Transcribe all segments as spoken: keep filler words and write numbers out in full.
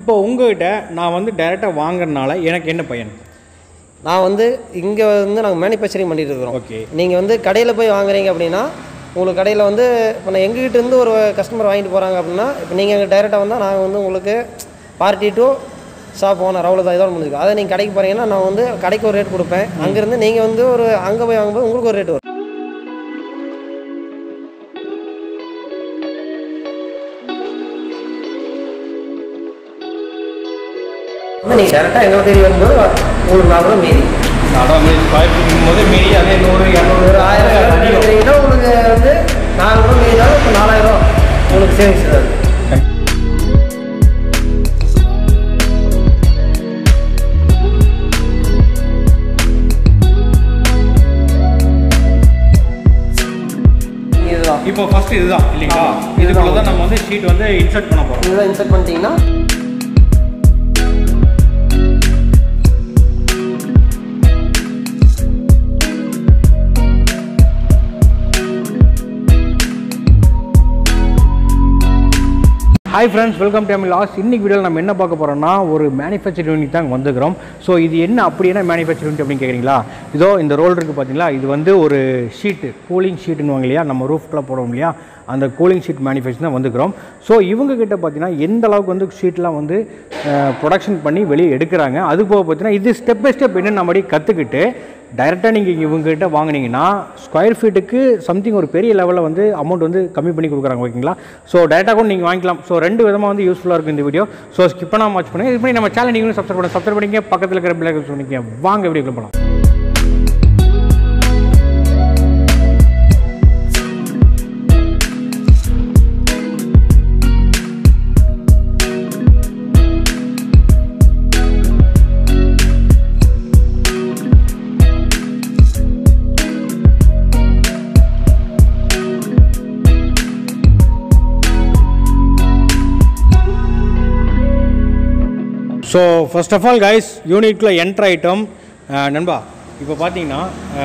இப்போ உங்ககிட்ட நான் வந்து டைரெக்டாக வாங்குறதுனால எனக்கு என்ன பயன்? நான் வந்து இங்கே வந்து நாங்கள் மேனுஃபேக்சரிங் பண்ணிட்டு இருக்கிறோம். ஓகே. நீங்கள் வந்து கடையில் போய் வாங்குறீங்க அப்படின்னா உங்களுக்கு கடையில் வந்து இப்போ நான் எங்ககிட்ட இருந்து ஒரு கஸ்டமர் வாங்கிட்டு போகிறாங்க அப்படின்னா இப்போ நீங்கள் எங்கள் டைரெக்டாக வந்தால் நாங்கள் வந்து உங்களுக்கு பார்ட்டி டு ஷாப் ஓனர் அவ்வளோதான் இதோட முடிஞ்சுக்கும். அதை நீங்கள் கடைக்கு போகிறீங்கன்னா நான் வந்து கடைக்கு ஒரு ரேட் கொடுப்பேன். அங்கேருந்து நீங்கள் வந்து ஒரு அங்கே போய் வாங்கும்போது உங்களுக்கு ஒரு ரேட் வரும். நீங்கள் டேரெக்டாக எங்கள் தேடி வரும்போது உங்களுக்கு நாலு மீதி அதான் ஸ்கொயர் ஃபீட் போது மீதி அதே நூறு இரநூறு ஒரு ஆயிரம் ரூபாய் உங்களுக்கு வந்து நாலு ரூபா மீதி தான் இப்போ நாலாயிரம் உங்களுக்கு சேவிங்ஸ் தான். இதுதான் இப்போ ஃபர்ஸ்ட் இதுதான் இல்லைங்களா? இதுக்குள்ள தான் நம்ம வந்து ஷீட் வந்து இன்சர்ட் பண்ண போகிறோம். இதுதான் இன்சர்ட் பண்ணிட்டீங்கன்னா ஹாய் ஃப்ரெண்ட்ஸ், வெல்கம் டு லாஸ். இன்னைக்கு வீடியோவில் நம்ம என்ன பார்க்க போகிறோம்னா ஒரு மேனுஃபேக்சர் யூனிட் தான் வந்துக்கிறோம். ஸோ இது என்ன அப்படி என்ன மேனுஃபேக்சர் யூனிட் அப்படின்னு கேட்குறீங்களா? இதோ இந்த ரோல் இருக்குது பார்த்தீங்களா, இது வந்து ஒரு ஷீட்டு கூலிங் ஷீட்டுன்னு வாங்க இல்லையா, நம்ம ரூஃப்லாம் போடுவோம் இல்லையா, அந்த கூலிங் ஷீட் மேனுஃபேக்சர் தான் வந்துக்கிறோம். ஸோ இவங்ககிட்ட பார்த்தீங்கன்னா எந்த அளவுக்கு வந்து ஷீட்லாம் வந்து ப்ரொடக்ஷன் பண்ணி வெளியே எடுக்கிறாங்க, அது போக பார்த்தீங்கன்னா இது ஸ்டெப் பை ஸ்டெப் என்ன நம்ம கற்றுக்கிட்டு டைரெக்டாக நீங்கள் இவங்ககிட்ட வாங்கினீங்கன்னா ஸ்கொயர் ஃபீட்டுக்கு சம்திங் ஒரு பெரிய லெவலில் வந்து அமௌண்ட் வந்து கம்மி பண்ணி கொடுக்குறாங்க. ஓகேங்களா? ஸோ டைரெக்டாக கூட நீங்கள் வாங்கிக்கலாம். ஸோ ரெண்டு விதமாக வந்து யூஸ்ஃபுல்லாக இருக்கும் இந்த வீடியோ. ஸோ ஸ்கிப் பண்ணாமல் வாட்ச் பண்ணுங்கள். இது பண்ணி நம்ம சேனல் நீங்களும் சப்ஸ்கிரைப் பண்ணி சப்ஸ்கிரைப் பண்ணிங்க, பக்கத்தில் இருக்கிற பெல் ஐகான் பண்ணிங்க. வாங்க வீடியோக்குள்ள போகலாம். So first of all guys, யூனிட்டில் என்ட்ரு ஐட்டம் நண்பா. இப்போ பார்த்தீங்கன்னா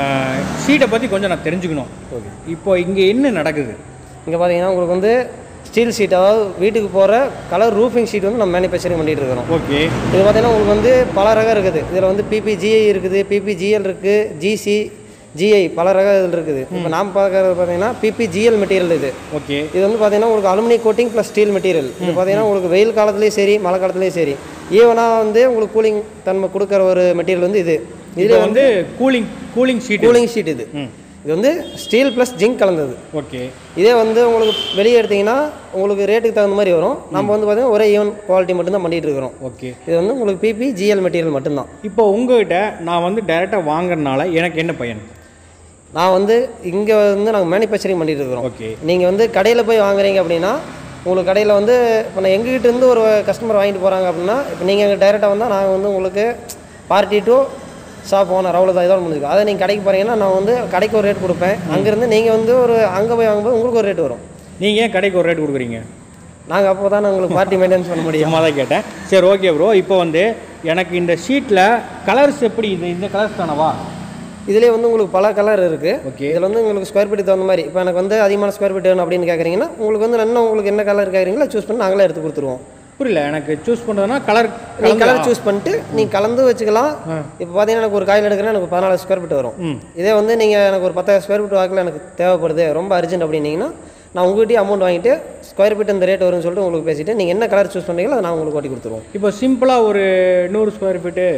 ஷீட்டை பற்றி கொஞ்சம் நான் தெரிஞ்சுக்கணும். ஓகே, இப்போ இங்கே என்ன நடக்குது? இங்கே பார்த்தீங்கன்னா உங்களுக்கு வந்து ஸ்டீல் ஷீட், அதாவது வீட்டுக்கு போகிற கலர் ரூஃபிங் ஷீட் வந்து நம்ம மேனுஃபேக்சரிங் பண்ணிகிட்டு இருக்கிறோம். ஓகே. இது பார்த்தீங்கன்னா உங்களுக்கு வந்து பல ரகம் இருக்குது. இதில் வந்து பிபிஜிஐ இருக்குது, பிபிஜிஎல் இருக்குது, ஜிசி ஜிஐ பல ரகம் இதில் இருக்குது. இப்போ நாம் பார்க்குறது பார்த்தீங்கன்னா பிபிஜிஎல் மெட்டீரியல் இது. ஓகே. இது வந்து பார்த்தீங்கன்னா உங்களுக்கு aluminium coating plus steel material. இது பார்த்தீங்கன்னா உங்களுக்கு வெயில் காலத்துலேயும் சரி மழை காலத்துலேயும் சரி ஈவனாக வந்து உங்களுக்கு கூலிங் தன்மை கொடுக்குற ஒரு மெட்டீரியல் வந்து இது. இதில் வந்து cooling cooling sheet cooling sheet இது. இது வந்து ஸ்டீல் ப்ளஸ் ஜிங்க் கலந்தது. ஓகே. இதே வந்து உங்களுக்கு வெளியே எடுத்திங்கன்னா உங்களுக்கு ரேட்டுக்கு தகுந்த மாதிரி வரும். நம்ம வந்து பார்த்தீங்கன்னா ஒரே ஈவன் குவாலிட்டி மட்டும்தான் பண்ணிகிட்டு இருக்கிறோம். ஓகே. இது வந்து உங்களுக்கு பிபி ஜிஎல் மெட்டீரியல் மட்டும்தான். இப்போ உங்கள்கிட்ட நான் வந்து டைரெக்டாக வாங்குறதுனால எனக்கு என்ன பயன்? நான் வந்து இங்கே வந்து நாங்கள் மேனுஃபேக்சரிங் பண்ணிகிட்டு இருக்கிறோம். ஓகே. நீங்கள் வந்து கடையில் போய் வாங்குறீங்க அப்படின்னா உங்களுக்கு கடையில் வந்து இப்போ நான் எங்ககிட்ட இருந்து ஒரு கஸ்டமர் வாங்கிட்டு போகிறாங்க அப்படின்னா இப்போ நீங்கள் எங்கள் டைரெக்டாக வந்தால் நாங்கள் வந்து உங்களுக்கு பார்ட்டி டு ஷாப் ஓனர் அவ்வளோதான் இதோட முடிஞ்சுக்கும். அதை நீங்கள் கடைக்கு போகிறீங்கன்னா நான் வந்து கடைக்கு ஒரு ரேட் கொடுப்பேன். அங்கேருந்து நீங்கள் வந்து ஒரு அங்கே போய் வாங்கும்போது உங்களுக்கு ஒரு ரேட் வரும். நீங்கள் ஏன் கடைக்கு ஒரு ரேட் கொடுக்குறீங்க? நாங்கள் அப்போ தான் உங்களுக்கு பார்ட்டி மெயின்டைன்ஸ் பண்ண முடியும். அம்மா தான் கேட்டேன். சரி, ஓகே ப்ரோ. இப்போ வந்து எனக்கு இந்த ஷீட்டில் கலர்ஸ் எப்படி இது இந்த கலர்ஸ் தானவா? இதிலே வந்து உங்களுக்கு பல கலர் இருக்குது. ஓகே. இதில் வந்து உங்களுக்கு ஸ்கொயர் ஃபீட் தகுந்த மாதிரி இப்போ எனக்கு வந்து அதிகமான ஸ்கொயர் ஃபீட் வேணும் அப்படின்னு கேட்குறீங்கன்னா உங்களுக்கு வந்து இன்னும் உங்களுக்கு என்ன கலர் கேட்குறீங்களோ சூஸ் பண்ணி நாங்களே எடுத்து கொடுத்துருவோம். புரியல எனக்கு சூஸ் பண்ணுறதுனா கலர் நீங்கள் கலர் சூஸ் பண்ணிட்டு நீங்கள் கலந்து வச்சுக்கலாம். இப்போ பார்த்தீங்கன்னா எனக்கு ஒரு காயில் எடுக்கிறேன், எனக்கு பதினாலு ஸ்கொயர் ஃபீட் வரும். இதே வந்து நீங்கள் எனக்கு ஒரு பத்தாயிரம் ஸ்கொயர் ஃபீட் வாக்கில் எனக்கு தேவைப்படுது ரொம்ப அர்ஜென்ட் அப்படின்னீங்கன்னா நான் உங்கள்கிட்டயே அமௌண்ட் வாங்கிட்டு ஸ்கொயர் ஃபீட் இந்த ரேட் வரும்னு சொல்லிட்டு உங்களுக்கு பேசிவிட்டு நீங்கள் என்ன கலர் சூஸ் பண்ணுறீங்களோ அதை நான் உங்களுக்கு ஓட்டி கொடுத்துருவோம். இப்போ சிம்பிளாக ஒரு நூறு ஸ்கொயர் ஃபீட்டு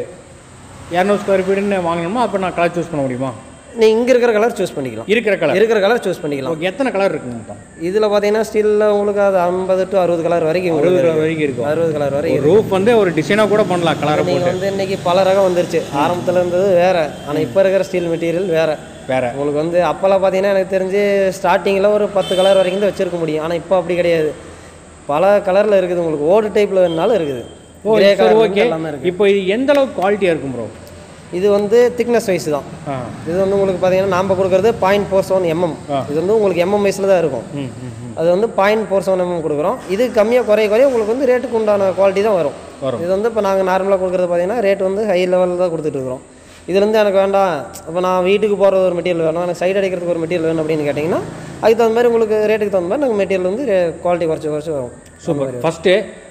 இரநூறு ஸ்கொயர் ஃபீட்டுன்னு வாங்கணுமா? அப்போ நான் கலர் சூஸ் பண்ண முடியுமா? நீங்கள் இங்கே இருக்கிற கலர் சூஸ் பண்ணிக்கலாம். இருக்கிற கலர் இருக்கிற கலர் சூஸ் பண்ணிக்கலாம். எத்தனை கலர் இருக்குங்க இதில் பார்த்தீங்கன்னா ஸ்டீலில் உங்களுக்கு அது ஐம்பது டு அறுபது கலர் வரைக்கும் அறுபது வரைக்கும் இருக்கும். அறுபது கலர் வரைக்கும் ரூஃப் வந்து ஒரு டிசைனாக கூட பண்ணலாம் கலரை போட்டு. நீங்கள் வந்து இன்றைக்கி பல ரகம் வந்துருச்சு. ஆரம்பத்தில் இருந்தது வேறு, ஆனால் இப்போ இருக்கிற ஸ்டீல் மெட்டீரியல் வேறு வேறு. உங்களுக்கு வந்து அப்போல்லாம் பார்த்தீங்கன்னா எனக்கு தெரிஞ்சு ஸ்டார்டிங்கில் ஒரு பத்து கலர் வரைக்கும் தான் வச்சுருக்க முடியும். ஆனால் இப்போ அப்படி கிடையாது, பல கலரில் இருக்குது. உங்களுக்கு ஓடு டைப்பில் வேணுனாலும் இருக்குது. ஓகே. இப்போ இது எந்த அளவுக்கு குவாலிட்டியாக இருக்கும் ப்ரோ? இது வந்து திக்னஸ் வைஸ் தான். இது வந்து உங்களுக்கு பார்த்தீங்கன்னா நாம் கொடுக்குறது பாயிண்ட் ஃபோர் செவன் எம்எம். இது வந்து உங்களுக்கு எம்எம் வைஸில் தான் இருக்கும். அது வந்து பாயிண்ட் ஃபோர் செவன் எம்எம் கொடுக்குறோம். இது கம்மியாக குறைய குறைய உங்களுக்கு வந்து ரேட்டுக்கு உண்டான குவாலிட்டி தான் வரும். இது வந்து இப்போ நாங்கள் நார்மலாக கொடுக்குறது பார்த்தீங்கன்னா ரேட் வந்து ஹை லெவலில் தான் கொடுத்துட்ருக்குறோம். இதுலேருந்து எனக்கு வேண்டாம், இப்போ நான் வீட்டுக்கு போகிறது ஒரு மெட்டீரியல் வேணும், எனக்கு சைடு அடிக்கிறதுக்கு ஒரு மெட்டீரியல் வேணும் அப்படின்னு கேட்டிங்கன்னா அதுக்கு தகுந்த மாதிரி உங்களுக்கு ரேட்டுக்கு தகுந்த மாதிரி நாங்கள் மெட்டீரியல் வந்து குவாலிட்டி குறைச்சி குறைச்சி வரும். சூப்பர். ஃபஸ்ட்டு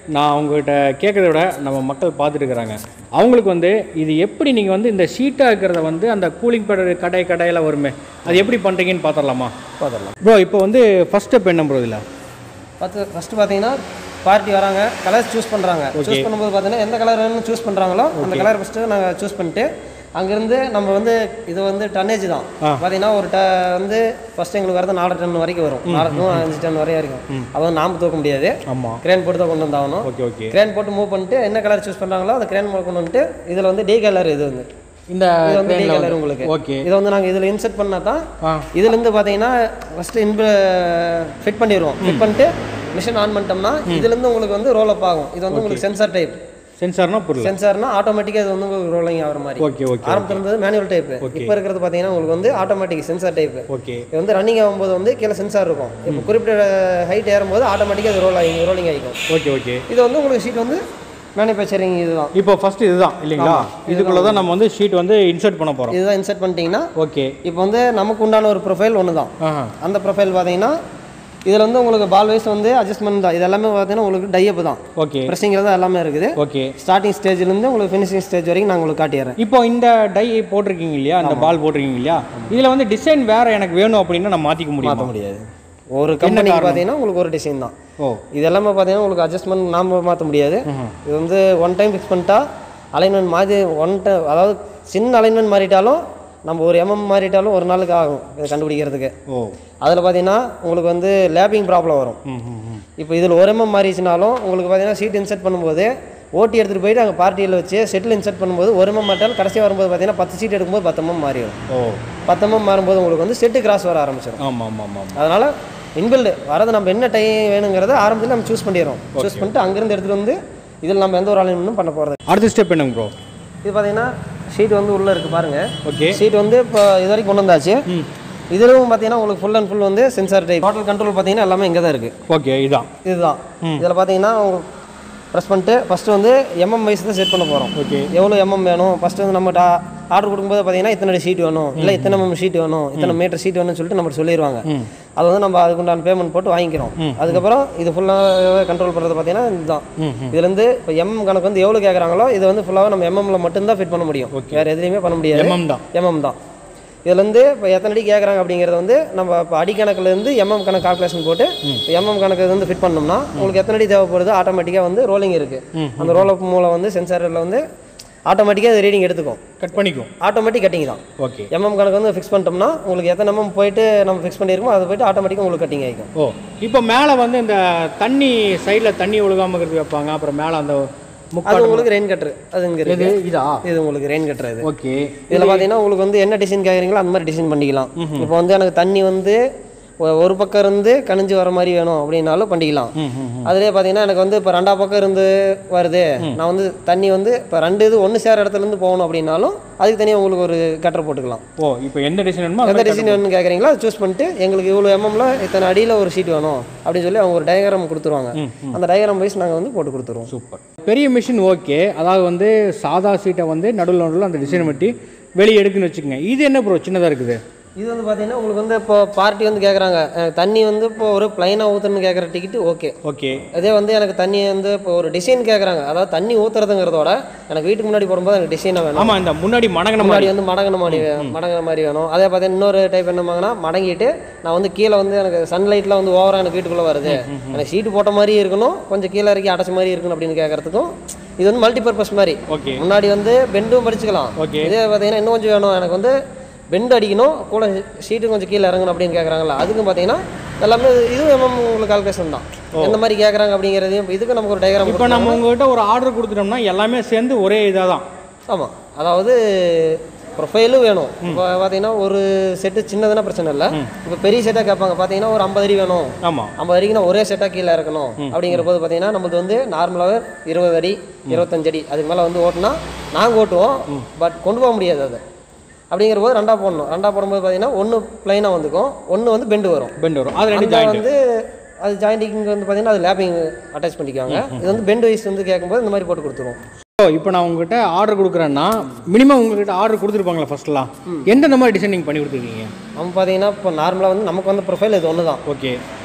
நான் அவங்ககிட்ட கேட்குறத விட நம்ம மக்கள் பார்த்துட்டு இருக்கிறாங்க. அவங்களுக்கு வந்து இது எப்படி நீங்கள் வந்து இந்த ஷீட்டாக இருக்கிறத வந்து அந்த கூலிங் பேட் கடை கடையில் வருமே அது எப்படி பண்ணுறீங்கன்னு பார்த்துடலாமா? பார்த்துடலாம் ப்ரோ. இப்போ வந்து ஃபஸ்ட் ஸ்டெப் என்ன ப்ரோ இதில்? பார்த்து ஃபஸ்ட்டு பார்த்தீங்கன்னா பார்ட்டி வராங்க, கலர்ஸ் சூஸ் பண்ணுறாங்க. சூஸ் பண்ணும்போது பார்த்தீங்கன்னா எந்த கலர் வேணும்னு சூஸ் பண்ணுறாங்களோ அந்த கலர் ஃபஸ்ட்டு நாங்கள் சூஸ் பண்ணிட்டு அங்கேருந்து நம்ம வந்து இது வந்து டன்னேஜ் தான் பார்த்தீங்கன்னா ஒரு ட வந்து ஃபஸ்ட்டு எங்களுக்கு வரது நாலு டன் வரைக்கும் வரும். நாலு டன் அஞ்சு டன் வரையும் இருக்கும். அதை வந்து நாம் தூக்க முடியாது. ஆமாம், கிரேன் போட்டு தான் கொண்டு வந்தாகணும். Okay okay. கிரேன் போட்டு மூவ் பண்ணிட்டு என்ன கலர் சூஸ் பண்ணுறாங்களோ அந்த கிரேன் கொண்டு வந்துட்டு இதில் வந்து டே கலர் இது வந்து இந்த இது வந்து டே கலர் உங்களுக்கு. ஓகே. இதை வந்து நாங்கள் இதில் இன்செர்ட் பண்ணால் தான் இதுலேருந்து பார்த்தீங்கன்னா ஃபஸ்ட்டு இன்ப ஃபிட் பண்ணிடுவோம். ஃபிட் பண்ணிட்டு மிஷின் ஆன் பண்ணிட்டோம்னா இதுலேருந்து உங்களுக்கு வந்து ரோல் அப் ஆகும். இது வந்து உங்களுக்கு சென்சார் டைப். சென்சார்னா புரியல. சென்சார்னா ஆட்டோமேட்டிக்காக இது வந்து உங்களுக்கு ரோலிங் ஆகிற மாதிரி. Okay okay. ஆரம்பத்தில் இருந்தது மேனுவல் டைப். இப்போ இருக்கிறது பார்த்தீங்கன்னா உங்களுக்கு வந்து ஆட்டோமேட்டிக் சென்சார் டைப். ஓகே. இது வந்து ரன்னிங் ஆகும்போது வந்து கீழே சென்சார் இருக்கும். இப்போ குறிப்பிட்ட ஹைட் ஏறும்போது ஆட்டோமேட்டிக்காக இது ரோல் ஆகி ரோலிங் ஆகிக்கும். Okay okay. இது வந்து உங்களுக்கு ஷீட் வந்து மேனுஃபேக்சரிங் இதுதான். இப்போ ஃபர்ஸ்ட் இதுதான் இல்லைங்களா? இதுக்குள்ள தான் நம்ம வந்து ஷீட் வந்து இன்சர்ட் பண்ண போகிறோம். இதுதான் இன்சர்ட் பண்ணிட்டீங்கன்னா ஓகே. இப்போ வந்து நமக்கு உண்டான ஒரு ப்ரொஃபைல் ஒன்று தான். அந்த ப்ரொஃபைல் பார்த்தீங்கன்னா இதில் வந்து உங்களுக்கு பால் வைஸ் வந்து அட்ஜஸ்ட்மெண்ட் தான். இது எல்லாமே பார்த்தீங்கன்னா உங்களுக்கு டைப் தான். ஓகே. ப்ரெஸ்ஸிங்கில் தான் எல்லாமே இருக்குது. ஓகே. ஸ்டார்டிங் ஸ்டேஜ்லேருந்து உங்களுக்கு ஃபினிஷிங் ஸ்டேஜ் வரைக்கும் நான் உங்களுக்கு காட்டிடுறேன். இப்போ இந்த டை போட்டிருக்கீங்க இல்லையா, இந்த பால் போட்டிருக்கீங்க இல்லையா, இதில் வந்து டிசைன் வேறு எனக்கு வேணும் அப்படின்னா நம்ம மாற்றிக்க முடியும்? மாற்ற முடியாது. ஒரு கம்பெனி பார்த்தீங்கன்னா உங்களுக்கு ஒரு டிசைன் தான். ஓ. இது எல்லாமே பார்த்தீங்கன்னா உங்களுக்கு அட்ஜஸ்ட்மெண்ட் நாம் மாற்ற முடியாது. இது வந்து ஒன் டைம் ஃபிக்ஸ் பண்ணிட்டா அலைன்மெண்ட் மாறி ஒன் டைம் அதாவது சின்ன அலைன்மெண்ட் மாறிட்டாலும் நம்ம ஒரு எம்எம் மாறிட்டாலும் ஒரு நாளுக்கு ஆகும் இதை கண்டுபிடிக்கிறதுக்கு. ஓ. அதில் பார்த்தீங்கன்னா உங்களுக்கு வந்து லேப்பிங் ப்ராப்ளம் வரும். இப்போ இதில் ஒரு எம்எம் மாறிச்சுனாலும் உங்களுக்கு பார்த்தீங்கன்னா சீட் இன்செர்ட் பண்ணும்போது ஓட்டி எடுத்துகிட்டு போயிட்டு அங்கே பார்ட்டியில் வச்சு செட்டில் இன்செர்ட் பண்ணும்போது ஒரு எம்எம் மாட்டாலும் கடைசி வரும்போது பார்த்தீங்கன்னா பத்து சீட் எடுக்கும்போது பத்து எம்எம் மாறிடும். ஓ. பத்து எம்எம் மாறும்போது உங்களுக்கு வந்து செட்டு கிராஸ் வர ஆரம்பிச்சிடும். ஆமாம் ஆமாம் ஆமாம். அதனால் இன்பில்டு வரது நம்ம என்ன டை வேணுங்கிறத ஆரம்பத்தில் நம்ம சூஸ் பண்ணிடுறோம். சூஸ் பண்ணிட்டு அங்கேருந்து எடுத்துகிட்டு வந்து இதில் நம்ம எந்த ஒரு அலைன்மெண்ட்டும் பண்ண போகிறது. அடுத்த ஸ்டெப் என்னங்க ப்ரோ? இது பார்த்தீங்கன்னா ஷீட் வந்து உள்ளே இருக்குது பாருங்கள். ஓகே. ஷீட் வந்து இப்போ இது வரைக்கும் கொண்டு வந்தாச்சு. இதிலும் பார்த்தீங்கன்னா உங்களுக்கு ஃபுல் அண்ட் ஃபுல் வந்து சென்சார் டைப். டோட்டல் கண்ட்ரோல் பார்த்தீங்கன்னா எல்லாமே இங்கே தான் இருக்குது. ஓகே. இதுதான் இதுதான் இதில் பார்த்தீங்கன்னா உங்களுக்கு ப்ரெஸ் பண்ணிட்டு ஃபஸ்ட்டு வந்து எம்எம் வைஸ் தான் செட் பண்ண போகிறோம். ஓகே. எவ்வளோ எம்எம் வேணும் ஃபஸ்ட்டு வந்து நம்ம ஆர்டர் கொடுக்கும்போது பார்த்தீங்கன்னா இத்தனை ஷீட் வேணும், இல்லை இத்தனை எம்எம் ஷீட் வேணும், இத்தனை மீட்டர் ஷீட் வேணும்னு சொல்லிட்டு நம்ம சொல்லிடுவாங்க. அது வந்து நம்ம அதுக்குண்டான பேமெண்ட் போட்டு வாங்கிக்கிறோம். அதுக்கப்புறம் இது ஃபுல்லாக கண்ட்ரோல் பண்ணுறது பார்த்தீங்கன்னா இதுதான். இதுலேருந்து இப்போ எம்எம் கணக்கு வந்து எவ்வளோ கேட்குறாங்களோ இதை வந்து ஃபுல்லாக நம்ம எம்எம்ல மட்டும்தான் ஃபிட் பண்ண முடியும். வேறு எதுலையுமே பண்ண முடியாது. எம்எம் தான் எம்எம் தான் இதுலேருந்து இப்போ எத்தனை அடி கேட்குறாங்க அப்படிங்கிறத வந்து நம்ம இப்போ அடி கணக்குலேருந்து எம்எம் கணக்கு கால்குலேஷன் போட்டு எம்எம் கணக்கு வந்து ஃபிட் பண்ணோம்னா உங்களுக்கு எத்தனை அடி தேவைப்படுது ஆட்டோமேட்டிக்காக வந்து ரோலிங் இருக்குது. அந்த ரோல் அப் மூலம் வந்து சென்சாரில் வந்து ஆட்டோமேட்டிக்காக அது ரீடிங் எடுத்துக்கும், கட் பண்ணிக்கும். ஆட்டோமேட்டிக் கட்டிங் தான். ஓகே. எம்எம் கணக்கு வந்து ஃபிக்ஸ் பண்ணிட்டோம்னா உங்களுக்கு எத்தனை எம்எம் போயிட்டு நம்ம ஃபிக்ஸ் பண்ணியிருக்கோம் அது போயிட்டு ஆட்டோமேட்டிக்காக உங்களுக்கு கட்டிங் ஆகிக்கும். ஓ. இப்போ மேலே வந்து இந்த தண்ணி சைடில் தண்ணி ஒழுகாமல் இருக்கிறது வைப்பாங்க, அப்புறம் மேலே அந்த அது உங்களுக்கு ரெயின் கட்டர் அது இங்கே இருக்குது. இதா இது உங்களுக்கு ரெயின் கட்டர். இது ஓகே. இதில் பார்த்தீங்கன்னா உங்களுக்கு வந்து என்ன டிசைன் கேட்குறீங்களோ அந்த மாதிரி டிசைன் பண்ணிக்கலாம். இப்போ வந்து எனக்கு தண்ணி வந்து ஒரு பக்கம் இருந்து கணிஞ்சு வர மாதிரி வேணும் அப்படின்னாலும் பண்ணிக்கலாம். அதுலேயே பார்த்தீங்கன்னா எனக்கு வந்து இப்போ ரெண்டா பக்கம் இருந்து வருது, நான் வந்து தண்ணி வந்து இப்போ ரெண்டு இது ஒன்று சேர இடத்துலேருந்து போகணும் அப்படின்னாலும் அதுக்கு தனியாக உங்களுக்கு ஒரு கட்டர் போட்டுக்கலாம். ஓ. இப்போ எந்த டிசைன் வேணுமோ எந்த டிசைன் வேணும்னு கேட்குறீங்களோ அதை சூஸ் பண்ணிட்டு எங்களுக்கு இவ்வளோ எம்எம்ல இத்தனை அடியில் ஒரு ஷீட் வேணும் அப்படின்னு சொல்லி அவங்க ஒரு டயக்ராம் கொடுத்துருவாங்க. அந்த டயக்ராம் வைஸ் நாங்கள் வந்து போட்டு கொடுத்துருவோம். சூப்பர். பெரிய மிஷின் ஓகே. அதாவது வந்து சாதா சீட்டை வந்து நடுவில் நடுவில் அந்த டிசைன் பற்றி வெளியே எடுக்குன்னு வச்சுக்கோங்க. இது என்ன ப்ரோ சின்னதாக இருக்குது? இது வந்து பார்த்தீங்கன்னா உங்களுக்கு வந்து இப்போ பார்ட்டி வந்து கேட்குறாங்க தண்ணி வந்து இப்போ ஒரு பிளைனாக ஊற்றுன்னு கேட்குற டிக்கெட்டு ஓகே ஓகே. அதே வந்து எனக்கு தண்ணி வந்து இப்போ ஒரு டிசைன் கேட்குறாங்க, அதாவது தண்ணி ஊற்றுறதுங்கிறதோட எனக்கு வீட்டுக்கு முன்னாடி போடும்போது எனக்கு டிசைனாக வேணும். ஆமாம். இந்த முன்னாடி மடங்கின முன்னாடி வந்து மடங்கின மாதிரி மடங்கின மாதிரி வேணும். அதே பார்த்தீங்கன்னா இன்னொரு டைப் என்னமாங்கன்னா மடங்கிட்டு நான் வந்து கீழே வந்து எனக்கு சன்லைட்லாம் வந்து ஓவராக எனக்கு வீட்டுக்குள்ளே வருது, எனக்கு ஷீட்டு போட்ட மாதிரி இருக்கணும், கொஞ்சம் கீழே இறக்கி அடைச்ச மாதிரி இருக்கணும் அப்படின்னு கேட்கறதுக்கும் இது வந்து மல்டி பர்பஸ் மாதிரி. ஓகே. முன்னாடி வந்து பெண்டும் படிச்சுக்கலாம். ஓகே. இதே பார்த்தீங்கன்னா இன்னும் கொஞ்சம் வேணும் எனக்கு வந்து பெண்ட் அடிக்கணும் கூட ஷீட்டு கொஞ்சம் கீழே இறங்கணும் அப்படின்னு கேட்குறாங்களா, அதுக்கும் பார்த்தீங்கன்னா எல்லாமே இதுவும் எம்எம் உங்களுக்கு கால்குலேஷன் தான். எந்த மாதிரி கேட்குறாங்க அப்படிங்கிறதையும் இதுக்கு நமக்கு ஒரு டயக்ராம். இப்போ நம்ம உங்கள்கிட்ட ஒரு ஆர்டர் கொடுத்துட்டோம்னா எல்லாமே சேர்ந்து ஒரே இதாக தான். ஆமாம். அதாவது ப்ரொஃபைலும் வேணும். இப்போ பார்த்தீங்கன்னா ஒரு செட்டு சின்னதுன்னா பிரச்சனை இல்லை. இப்போ பெரிய செட்டாக கேட்பாங்க பார்த்தீங்கன்னா ஒரு ஐம்பது அடி வேணும். ஆமாம். ஐம்பது அடிக்குன்னா ஒரே செட்டாக கீழே இறக்கணும் அப்படிங்கிற போது பார்த்தீங்கன்னா நம்மளுக்கு வந்து நார்மலாகவே இருபது அடி இருபத்தஞ்சு அடி அதுக்கு மேலே வந்து ஓட்டினா நாங்கள் ஓட்டுவோம், பட் கொண்டு போக முடியாது. அது அப்படிங்கிற போது ரெண்டாக போடணும். ரெண்டாக போடும்போது பார்த்தீங்கன்னா ஒன்று பிளைனாக வந்துக்கும், ஒன்று வந்து பெண்டு வரும். பெண்டு வரும் அது ரெண்டு வந்து அது ஜாயிண்டிங் வந்து பார்த்தீங்கன்னா அது லேப்பிங் அட்டாச் பண்ணிக்குவாங்க. இது வந்து பெண்டு வைஸ் வந்து கேட்கும்போது இந்த மாதிரி போட்டு கொடுத்துருவோம். ஸோ இப்போ நான் உங்ககிட்ட ஆர்டர் கொடுக்குறேன்னா மினிமம் உங்ககிட்ட ஆர்டர் கொடுத்துருப்பாங்களா ஃபர்ஸ்ட்லாம் எந்தெந்த மாதிரி டிசைனிங் பண்ணி கொடுத்துருக்கீங்க? நம்ம பார்த்தீங்கன்னா இப்போ நார்மலாக வந்து நமக்கு வந்து ப்ரொஃபைல் இது ஒன்று தான். ஓகே.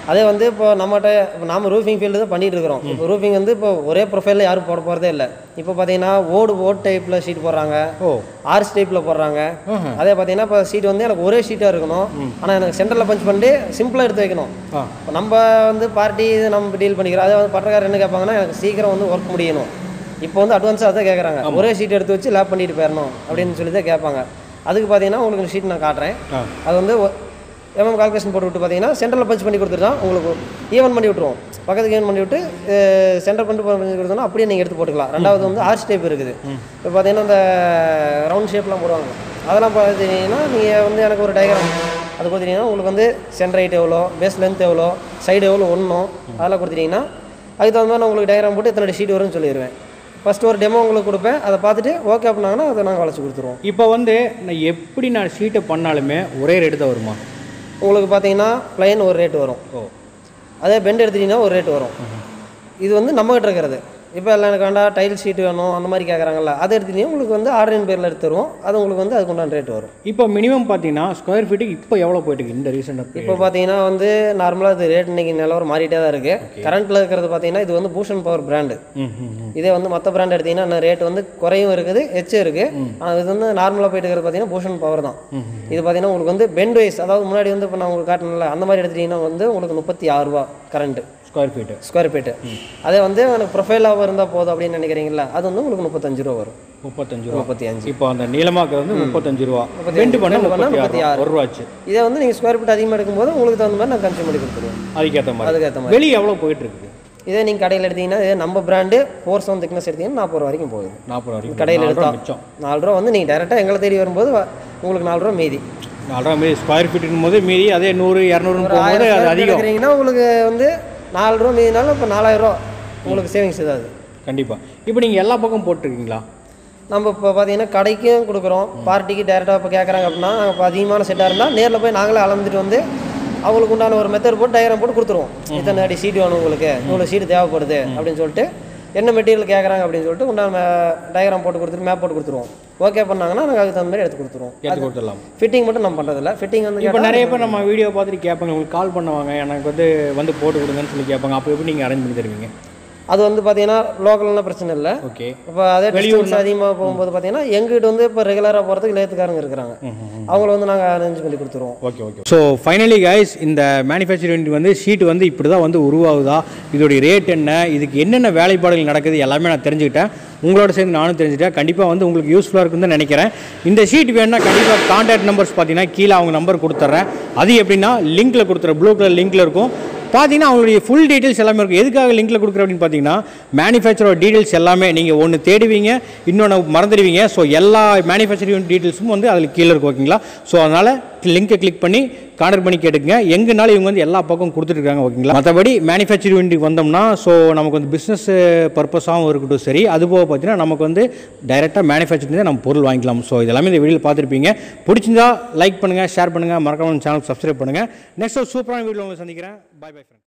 அதே வந்து இப்போ நம்மகிட்ட இப்போ நாம ரூஃபிங் ஃபீல்டு தான் பண்ணிட்டு இருக்கிறோம். இப்போ ரூஃபிங் வந்து இப்போ ஒரே ப்ரொஃபைலில் யாரும் போட போகிறதே இல்லை. இப்போ பார்த்தீங்கன்னா ஓடு ஓட் டைப்பில் ஷீட் போடுறாங்க, ஓ ஆர்ஸ் டைப்பில் போடுறாங்க. அதே பார்த்தீங்கன்னா இப்போ ஷீட் வந்து எனக்கு ஒரே ஷீட்டாக இருக்கணும், ஆனால் எனக்கு சென்டரில் பஞ்ச் பண்ணி சிம்பிளாக எடுத்து வைக்கணும். இப்போ நம்ம வந்து பார்ட்டி இது நம்ம டீல் பண்ணிக்கிறோம். அதே வந்து பட்டக்காரர் என்ன கேட்பாங்கன்னா எனக்கு சீக்கிரம் வந்து ஒர்க் முடியணும். இப்போ வந்து அட்வான்ஸாக தான் கேட்குறாங்க, ஒரே ஷீட் எடுத்து வச்சு லேப் பண்ணிட்டு போயிடணும் அப்படின்னு சொல்லி தான் கேட்பாங்க. அதுக்கு பார்த்தீங்கன்னா உங்களுக்கு ஷீட் நான் காட்டுறேன். அது வந்து எம்எம் கால்குலேஷன் போட்டு விட்டு பார்த்தீங்கன்னா சென்டரில் பஞ்ச் பண்ணி கொடுத்துட்டா உங்களுக்கு ஈவன் பண்ணி விட்ருவோம். பக்கத்துக்கு ஈவன் பண்ணி விட்டு சென்டர் பண்ணிட்டு பண்ணி கொடுத்தோன்னா அப்படியே நீங்கள் எடுத்து போட்டுக்கலாம். ரெண்டாவது வந்து ஆர்ச் டைப் இருக்குது. இப்போ பார்த்தீங்கன்னா இந்த ரவுண்ட் ஷேப்லாம் போடுவாங்க, அதெல்லாம் பார்த்தீங்கன்னா நீங்கள் வந்து எனக்கு ஒரு டயக்ராம் அது கொடுத்துட்டீங்கன்னா உங்களுக்கு வந்து சென்டர் ஹைட் எவ்வளோ, பேஸ் லென்த் எவ்வளோ, சைடு எவ்வளோ ஒன்றும் அதெல்லாம் கொடுத்துட்டிங்கன்னா அதுக்கு தகுந்த மாதிரி நான் உங்களுக்கு டயக்ராம் போட்டு எத்தனை ஷீட் வரும்னு சொல்லிடுவேன். ஃபஸ்ட்டு ஒரு டெமோ உங்களுக்கு கொடுப்பேன், அதை பார்த்துட்டு ஓகே அப்படின்னாங்கன்னா அதை நாங்கள் வளைச்சி கொடுத்துருவோம். இப்போ வந்து நான் எப்படி நான் ஷீட்டை பண்ணாலுமே ஒரே ரேட்டு தான் வருமா? உங்களுக்கு பார்த்தீங்கன்னா ப்ளைன் ஒரு ரேட்டு வரும். ஓ அதே பெண்ட் எடுத்துட்டிங்கன்னா ஒரு ரேட்டு வரும். இது வந்து நம்மகிட்ட இருக்கிறது. இப்போ எல்லாம் எனக்கு வேண்டாம் டைல் ஷீட் வேணும் அந்த மாதிரி கேட்குறாங்கல்ல, அதை எடுத்துட்டீங்கன்னா உங்களுக்கு வந்து ஆர்டரின் பேரில் எடுத்து தருவோம். அது உங்களுக்கு வந்து அதுக்கு உண்டான ரேட் வரும். இப்போ மினிமம் பார்த்தீங்கன்னா ஸ்கொயர் ஃபீட்டுக்கு இப்போ எவ்வளோ போயிட்டு இந்த ரீசெண்டாக? இப்போ பார்த்தீங்கன்னா வந்து நார்மலாக இது ரேட் இன்னைக்கு நிலவரம் மாறிட்டே தான் இருக்குது. கரண்ட்டில் இருக்கிறது பார்த்தீங்கன்னா இது வந்து பூஷன் பவர் பிராண்டு. இதே வந்து மற்ற பிராண்ட் எடுத்திங்கன்னா ரேட் வந்து குறையும் இருக்குது, எச்சும் இருக்குது. ஆனால் இது வந்து நார்மலாக போயிட்டு இருக்கிறது பார்த்தீங்கன்னா பூஷன் பவர் தான். இது பார்த்தீங்கன்னா உங்களுக்கு வந்து பெண்ட் வைஸ், அதாவது முன்னாடி வந்து இப்போ நான் உங்களுக்கு காட்டணும்ல அந்த மாதிரி எடுத்துட்டிங்கன்னா வந்து உங்களுக்கு முப்பத்தி ஆறு ரூபா current square feet square feet. அதே வந்து எனக்கு ப்ரொஃபைலாக இருந்தால் போதும் அப்படின்னு நினைக்கிறீங்களா, அது வந்து உங்களுக்கு முப்பத்தஞ்சு ரூபா வரும். முப்பத்தஞ்சு ரூபா முப்பத்தி அஞ்சு இப்போ அந்த நீளமாக்கு வந்து முப்பத்தஞ்சு ரூபா ரெண்டு பண்ண முப்பத்தி ஆறு ரூபாச்சு. இதே வந்து நீங்கள் ஸ்கொயர் ஃபீட் அதிகமாக எடுக்கும்போது உங்களுக்கு தகுந்த மாதிரி நான் கன்சியூம் பண்ணி கொடுத்துருவோம். அதுக்கேற்ற மாதிரி அதுக்கேற்ற மாதிரி வெளியே எவ்வளோ போயிட்டு இருக்குது? இதே நீங்கள் கடையில் எடுத்தீங்கன்னா இதே நம்ம பிராண்டு ஃபோர் செவன் திக்னஸ் எடுத்தீங்கன்னா நாற்பது ரூபா வரைக்கும் போகுது. நாற்பது வரைக்கும் கடையில் எடுத்தா நாலு ரூபா வந்து நீங்கள் டேரெக்டாக எங்களை தேடி வரும்போது உங்களுக்கு நாலு ரூபா மீதி. நாலு ரூபா மீதி ஸ்கொயர் ஃபீட்டுக்கும் போது மீதி அதே நூறு இரநூறுன்னு போகும்போது அது அதிகம் எடுக்கிறீங்கன்னா உங்களுக்கு வந்து நாலு ரூபா மீதினாலும் இப்போ நாலாயிரம் ரூபா உங்களுக்கு சேவிங்ஸ் ஏதாவது. கண்டிப்பாக. இப்போ நீங்கள் எல்லா பக்கம் போட்டிருக்கீங்களா? நம்ம இப்போ பார்த்தீங்கன்னா கடைக்கும் கொடுக்குறோம், பார்ட்டிக்கு டேரெக்டாக இப்போ கேட்குறாங்க அப்படின்னா நாங்கள் இப்போ அதிகமான செட்டாக இருந்தால் நேரில் போய் நாங்களே அளந்துட்டு வந்து அவங்களுக்கு உண்டான ஒரு மெத்தட் போட்டு டயக்ராம் போட்டு கொடுத்துருவோம். இத்தனை அடி சீட் வேணும் உங்களுக்கு, இவ்வளோ சீட் தேவைப்படுது அப்படின்னு சொல்லிட்டு என்ன மெட்டீரியல் கேட்குறாங்க அப்படின்னு சொல்லிட்டு உண்டான டயக்ராம் போட்டு கொடுத்துட்டு மேப் போட்டு கொடுத்துருவோம். ஓகே பண்ணாங்கன்னா நாங்கள் அதுக்கு தகுந்த மாதிரி எடுத்து கொடுத்துருவோம். எடுத்து கொடுத்துடலாம். ஃபிட்டிங் மட்டும் நம்ம பண்ணுறதில்ல. ஃபிட்டிங் வந்து இப்போ நிறைய பேர் நம்ம வீடியோ பார்த்துட்டு கேட்பாங்க, உங்களுக்கு கால் பண்ணுவாங்க, எனக்கு வந்து வந்து போட்டு கொடுங்கன்னு சொல்லி கேட்பாங்க. அப்போ எப்படி நீங்கள் அரேஞ்ச் பண்ணி தருவீங்க? அது வந்து பார்த்தீங்கன்னா லோக்கல்னால் பிரச்சனை இல்லை. ஓகே. இப்போ அதே வெளியூர் அதிகமாக போகும்போது பார்த்தீங்கன்னா எங்கிட்ட வந்து இப்போ ரெகுலராக போகிறதுக்கு லேத்துக்காரங்க இருக்கிறாங்க, அவங்கள வந்து நாங்கள் அரேஞ்ச் பண்ணி கொடுத்துருவோம். Okay okay. So finally guys, இந்த மேனுஃபேக்சரிங் வந்து ஷீட் வந்து இப்படி தான் வந்து உருவாகுதா, இதோடைய ரேட் என்ன, இதுக்கு என்னென்ன வேலைப்பாடுகள் நடக்குது எல்லாமே நான் தெரிஞ்சுக்கிட்டேன். உங்களோட சேர்ந்து நானும் தெரிஞ்சுட்டேன். கண்டிப்பாக வந்து உங்களுக்கு யூஸ்ஃபுல்லாக இருக்குன்னு தான் நினைக்கிறேன். இந்த ஷீட் வேணுன்னா கண்டிப்பாக கான்டாக்ட் நம்பர்ஸ் பார்த்தீங்கன்னா கீழே அவங்க நம்பர் கொடுத்துட்றேன். அது எப்படின்னா லிங்க்கில் கொடுத்துற ப்ளூ கலர் லிங்க்கில் இருக்கும். பார்த்தீங்கன்னா அவங்களுடைய ஃபுல் டீட்டெயில்ஸ் எல்லாமே இருக்கும். எதுக்காக லிங்க்கில் கொடுக்குற அப்படின்னு பார்த்தீங்கன்னா மேனுஃபேக்சரோட டீட்டெயில்ஸ் எல்லாமே நீங்கள் ஒன்று தேடுவீங்க, இன்னொன்று மறந்துடுவீங்க. ஸோ எல்லா மேனுஃபேக்சரிங் டீட்டெயில்ஸும் வந்து அதில் கீழே இருக்கும். ஓகேங்களா? ஸோ அதனால் லிங்கை கிளிக் பண்ணி கான்டாக்ட் பண்ணி கேட்டுங்க. எங்கனாலும் இவங்க வந்து எல்லா பக்கம் கொடுத்துட்ருக்காங்க. ஓகேங்களா? மற்றபடி மேனுஃபேக்சரிங் யூனிட்டுக்கு வந்தோம்னா ஸோ நமக்கு வந்து பிஸ்னஸ் பர்பஸாகவும் இருக்கட்டும் சரி, அதுபோக பார்த்தீங்கன்னா நமக்கு வந்து டைரெக்டாக மேனுஃபேக்சரிங் நம்ம பொருள் வாங்கிக்கலாம். ஸோ இதெல்லாமே இந்த வீடியோவில் பார்த்துருப்பீங்க. பிடிச்சிருந்தா லைக் பண்ணுங்கள், ஷேர் பண்ணுங்கள், மறக்காம சேனல் சப்ஸ்கிரைப் பண்ணுங்கள். நெக்ஸ்ட் ஒரு சூப்பரான வீடியோ உங்களை சந்திக்கிறேன். Bye bye friend.